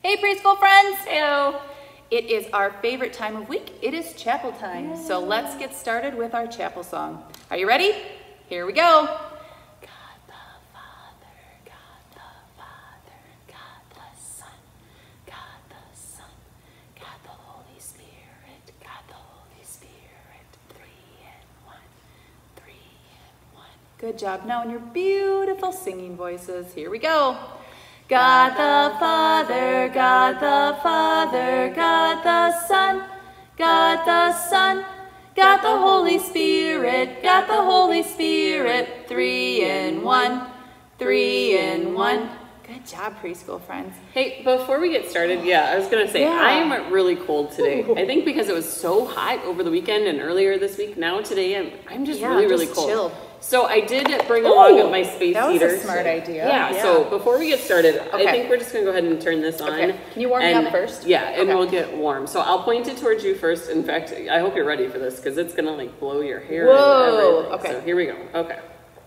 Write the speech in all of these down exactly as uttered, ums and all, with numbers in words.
Hey preschool friends! Heyo! It is our favorite time of week. It is chapel time. Yay. So let's get started with our chapel song. Are you ready? Here we go. God the Father, God the Father, God the Son, God the Son, God the Holy Spirit, God the Holy Spirit, three in one, three in one. Good job. Now in your beautiful singing voices, here we go. God the Father, God the Father, God the Son, God the Son, God the Holy Spirit, God the Holy Spirit, three in one, three in one. Good job, preschool friends. Hey, before we get started, yeah, I was going to say, Yeah. I am really cold today. I think because it was so hot over the weekend and earlier this week, now today I'm, I'm just Yeah, really, just really cold. chilled. So I did bring along Ooh, my space that was heater. a smart so, idea. Yeah, Yeah. so before we get started, Okay. I think we're just going to go ahead and turn this on. Okay. Can you warm and, me up first? Yeah, and Okay. we'll get warm. So I'll point it towards you first. In fact, I hope you're ready for this because it's going to like blow your hair. Whoa, and everything. okay. So here we go. Okay.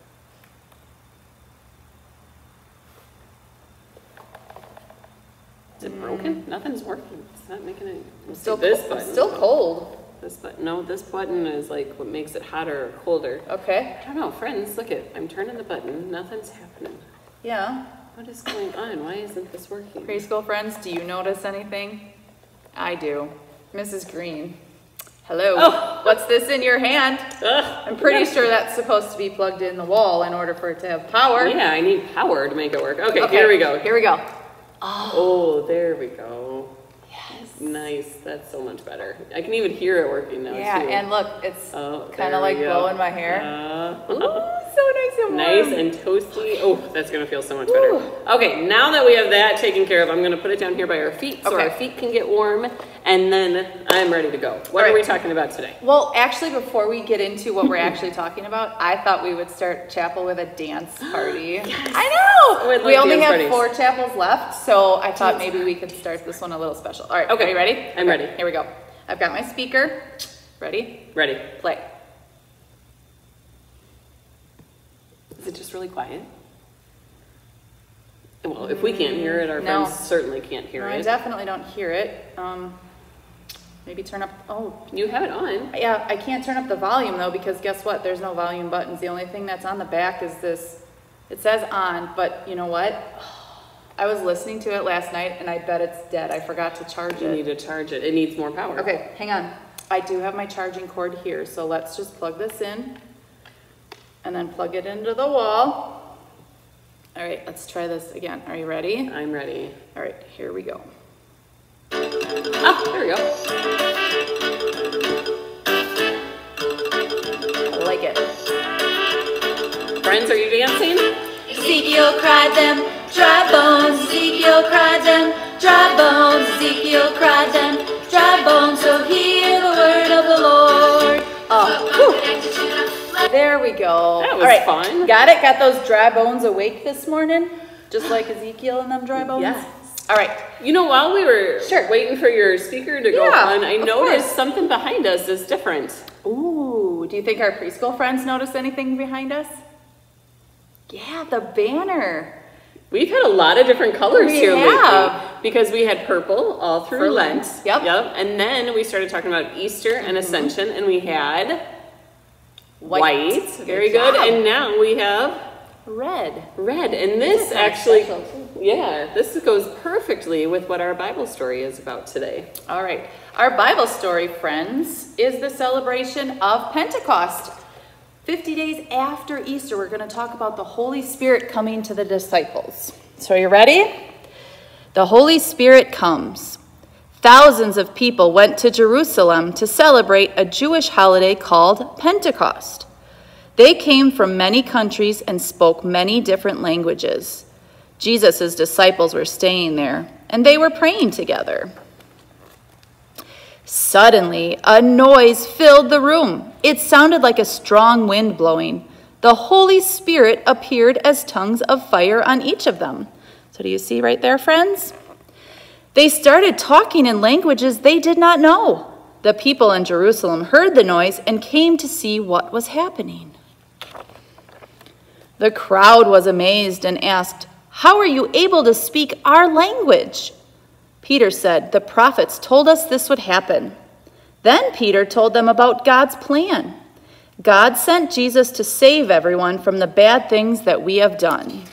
Is it broken? Nothing's working. It's not making it. I'm still, this cold. button. I'm still cold. This button. No, this button is like what makes it hotter or colder. Okay. I don't know, friends. Look it. I'm turning the button. Nothing's happening. Yeah. What is going on? Why isn't this working? Preschool friends, do you notice anything? I do. Missus Greene. Hello. Oh. What's this in your hand? Ugh. I'm pretty sure that's supposed to be plugged in the wall in order for it to have power. Yeah, I need power to make it work. Okay, Okay, here we go. Here we go. Oh, there we go. Yes. Nice. That's so much better. I can even hear it working now. Yeah, too. and look, it's Oh, kind there of like we go. blowing my hair. Uh, Ooh, so nice and warm. Nice and toasty. Oh, that's going to feel so much better. Ooh. Okay, now that we have that taken care of, I'm going to put it down here by our feet so Okay. our feet can get warm, and then I'm ready to go. What All are we right. talking about today? Well, actually, before we get into what we're actually talking about, I thought we would start chapel with a dance party. I know! I We like only dance have parties. four chapels left, so I thought maybe we could start this one a little special. All right, Okay. are you ready? I'm Okay, ready. Here we go. I've got my speaker. Ready? Ready. Play. Is it just really quiet? Well, if we can't hear it, our No. friends certainly can't hear No, I it. definitely don't hear it. Um, maybe turn up, oh, You have it on. yeah, I can't turn up the volume though, because guess what? There's no volume buttons. The only thing that's on the back is this, it says on, but you know what? I was listening to it last night and I bet it's dead. I forgot to charge You it. need to charge it. It needs more power. Okay, hang on. I do have my charging cord here, so let's just plug this in and then plug it into the wall. All right, let's try this again. Are you ready? I'm ready. All right, here we go. Ah, there we go. I like it. Friends, are you dancing? Ezekiel cried them dry bones, Ezekiel cried them dry bones, Ezekiel cried them dry bones, so hear the word of the Lord. Oh, whew. There we go. That was All right, fun. Got it? Got those dry bones awake this morning? Just like Ezekiel and them dry bones? Yes. All right. You know, while we were Sure. waiting for your speaker to go Yeah, on, I of noticed course. something behind us is different. Ooh, do you think our preschool friends notice anything behind us? Yeah, the banner. We've had a lot of different colors We here have. lately because we had purple all through For Lent. Lent, yep. Yep. And then we started talking about Easter and Ascension, and we had white. Very Good good. job. And now we have Red. red. And this kinda actually, special, too. yeah, this goes perfectly with what our Bible story is about today. All right. Our Bible story, friends, is the celebration of Pentecost. fifty days after Easter, we're going to talk about the Holy Spirit coming to the disciples. So are you ready? The Holy Spirit comes. Thousands of people went to Jerusalem to celebrate a Jewish holiday called Pentecost. They came from many countries and spoke many different languages. Jesus' disciples were staying there, and they were praying together. Suddenly, a noise filled the room. It sounded like a strong wind blowing. The Holy Spirit appeared as tongues of fire on each of them. So do you see right there, friends? They started talking in languages they did not know. The people in Jerusalem heard the noise and came to see what was happening. The crowd was amazed and asked, "How are you able to speak our language?" Peter said, "The prophets told us this would happen." Then Peter told them about God's plan. God sent Jesus to save everyone from the bad things that we have done.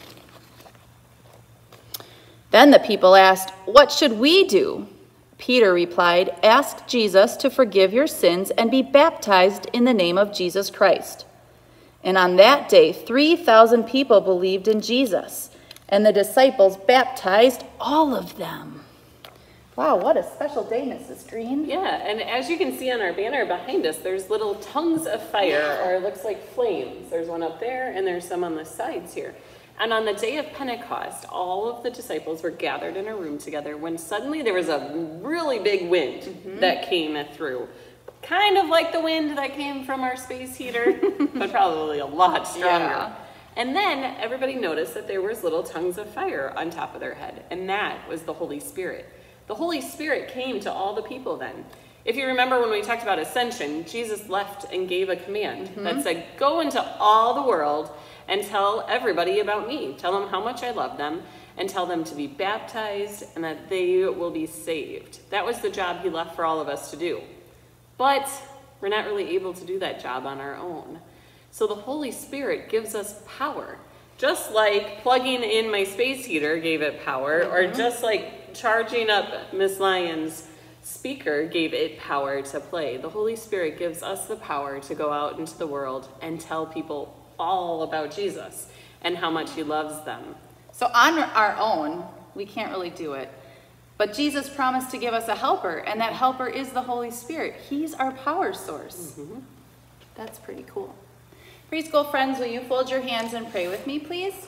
Then the people asked, "What should we do?" Peter replied, "Ask Jesus to forgive your sins and be baptized in the name of Jesus Christ." And on that day, three thousand people believed in Jesus, and the disciples baptized all of them. Wow, what a special day, Missus Greene. Yeah, and as you can see on our banner behind us, there's little tongues of fire, or it looks like flames. There's one up there, and there's some on the sides here. And on the day of Pentecost, all of the disciples were gathered in a room together when suddenly there was a really big wind mm-hmm. that came through. Kind of like the wind that came from our space heater, but probably a lot stronger. Yeah. And then everybody noticed that there was little tongues of fire on top of their head, and that was the Holy Spirit. The Holy Spirit came to all the people then. If you remember when we talked about ascension, Jesus left and gave a command mm-hmm. that said, "Go into all the world and tell everybody about me. Tell them how much I love them, and tell them to be baptized and that they will be saved." That was the job he left for all of us to do. But we're not really able to do that job on our own. So the Holy Spirit gives us power. Just like plugging in my space heater gave it power, mm-hmm. or just like charging up Miss Lyons' speaker gave it power to play. The Holy Spirit gives us the power to go out into the world and tell people all about Jesus and how much he loves them. So on our own, we can't really do it. But Jesus promised to give us a helper, and that helper is the Holy Spirit. He's our power source. Mm-hmm. That's pretty cool. Preschool friends, will you fold your hands and pray with me, please?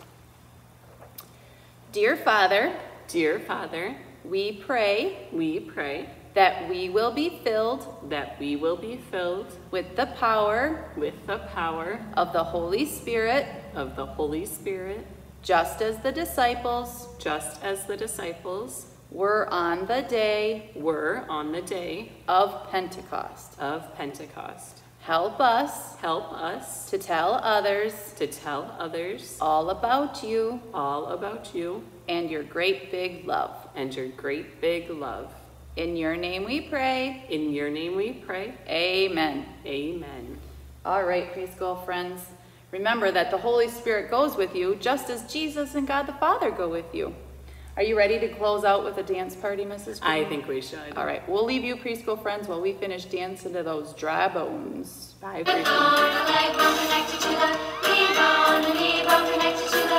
Dear Father, Dear Father, we pray, we pray that we will be filled, that we will be filled with the power, with the power of the Holy Spirit, of the Holy Spirit, just as the disciples, just as the disciples were on the day, were on the day of Pentecost. Of Pentecost. Help us, help us to tell others, to tell others all about you, all about you, and your great big love, and your great big love. In your name we pray. In your name we pray. Amen. Amen. All right, preschool friends. Remember that the Holy Spirit goes with you just as Jesus and God the Father go with you. Are you ready to close out with a dance party, Missus Greene? I think we should. All right, we'll leave you preschool friends while we finish dancing to those dry bones. Bye, preschool.